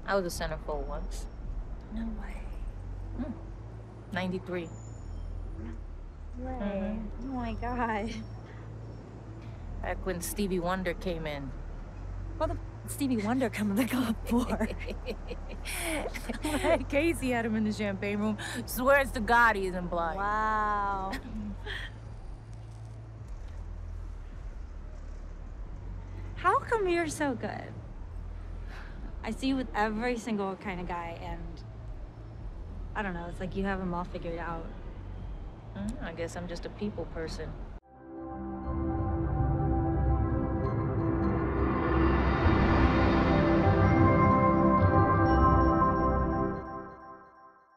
I was a centerfold once. No way. 93. No way. Mm-hmm. Oh my God. Back when Stevie Wonder came in. What the Stevie Wonder come to the club for? Casey had him in the champagne room. Swears to God he isn't blind. Wow. How come you're so good? I see you with every single kind of guy, and I don't know, it's like you have them all figured out. I guess I'm just a people person.